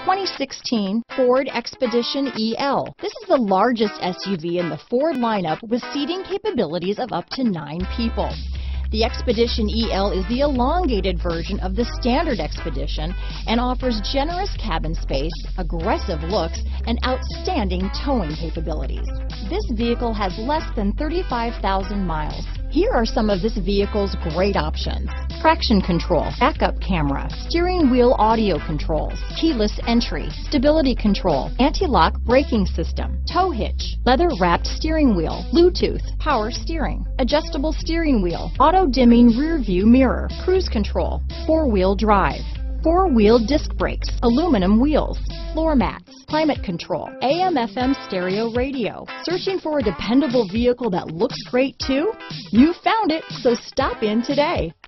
2016 Ford Expedition EL. This is the largest SUV in the Ford lineup with seating capabilities of up to 9 people. The Expedition EL is the elongated version of the standard Expedition and offers generous cabin space, aggressive looks, and outstanding towing capabilities. This vehicle has less than 35,000 miles. Here are some of this vehicle's great options: traction control, backup camera, steering wheel audio controls, keyless entry, stability control, anti-lock braking system, tow hitch, leather-wrapped steering wheel, Bluetooth, power steering, adjustable steering wheel, auto-dimming rear view mirror, cruise control, 4-wheel drive, 4-wheel disc brakes, aluminum wheels, floor mats, climate control, AM/FM stereo radio. Searching for a dependable vehicle that looks great too? You found it, so stop in today.